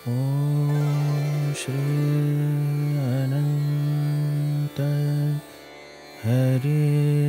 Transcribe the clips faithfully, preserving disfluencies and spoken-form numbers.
Om Shri Ananta Hari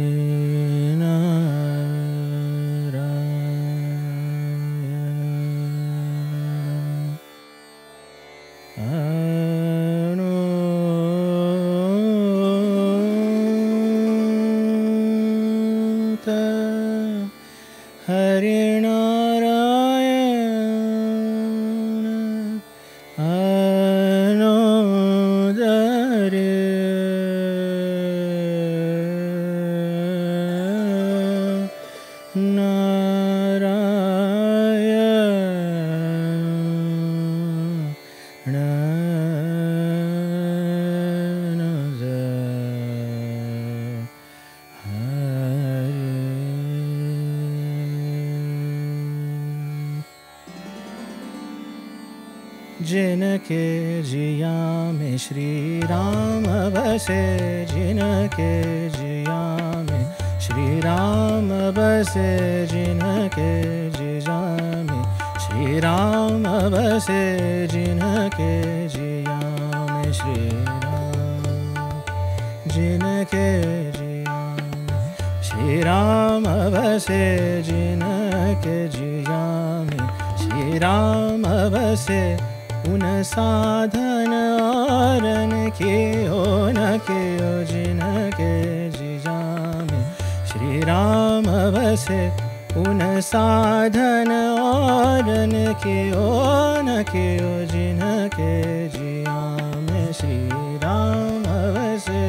जिनके जिया में श्री राम बसे, जिनके जिया में श्री राम बसे, जिनके जिया में श्री राम बसे, जिनके जिया में श्री राम, जिनके जिया में श्री राम बसे, जिनके जिया में श्री राम बसे, उन साधन औरन के हो न के हो, जिनके जिया में श्री राम बसे, उन साधन औरन के हो न के हो, जिनके जिया में श्री राम बसे,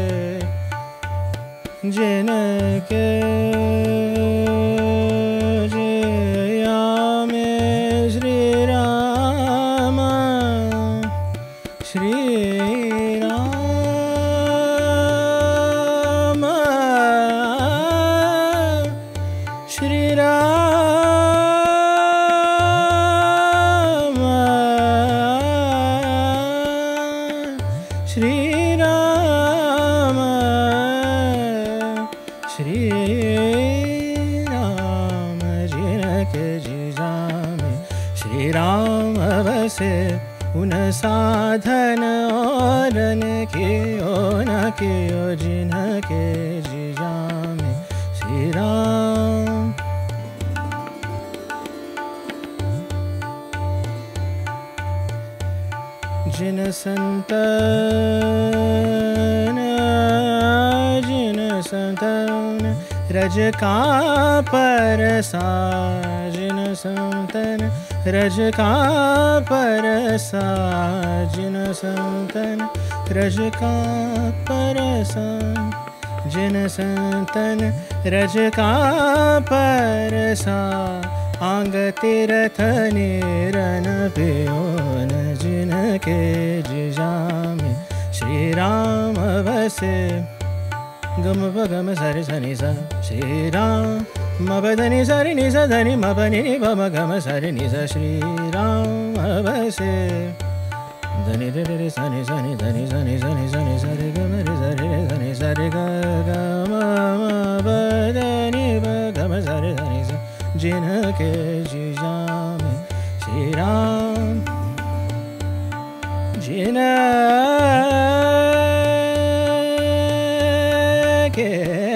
जिनके जिया में श्री राम श्री राम श्री राम श्री राम श्री राम, जिनके जिया में श्री राम बसे, उन साधन औरन के हो न के हो, जिनके जिया में श्री राम, जिन संतन जिन संतन रज का परसा, जिन संतन रज का परसा, जिन संतन रज का परसा, जिन संतन रज का परसा, आंग तीरथ निरन पियोन, जिनके जिया में श्री राम बसे, गम गम सरि सनि सा श्री राम, मबधनि सरि नि सा धनि मबनि नि बम गम सरि नि सा, श्री राम बसे, धनि रे रे सनि सनि धनि सनि सनि सनि सरि गम रे सरि रे धनि सरि ग ग म म बधनि ब गम सरि धनि सा, जिनके जिया में श्री राम, जिनके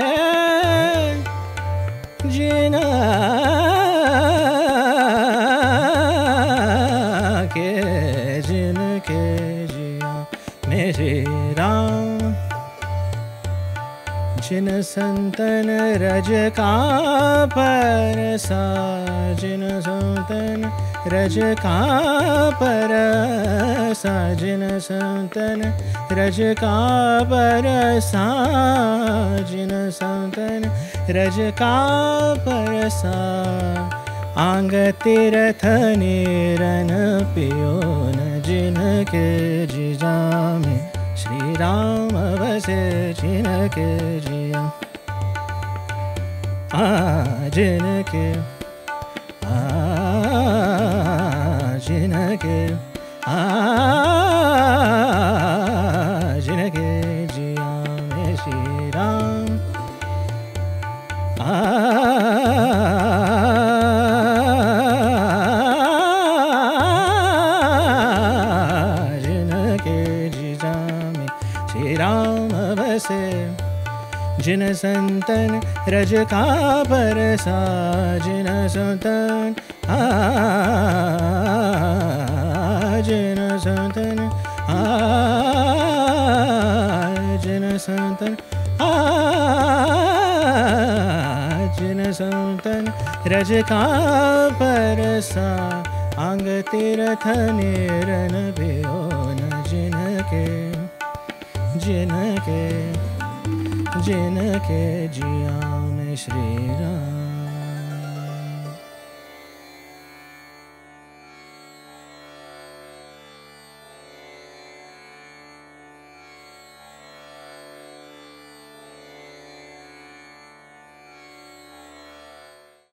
जिनके जिनके जिया में श्री राम, जिन संतन रज का परसा, जिन संतन रज का परसा, जिन संतन रज का परसा, जिन संतन रज का परसा, आंग तीरथ निरन पियोन, जिनके जिया में श्री राम बसे, जिनके जिया आ जिनके आ जिनके आ जिनके जिया में श्री राम आ जिन संतन रज का परसा जिन संतन आ जिन संतन आ जिन संतन आ जिन संतन रज का परसा अंग तीर्थ निरन भयो न जिनके जिनके जिनके जिया में श्री राम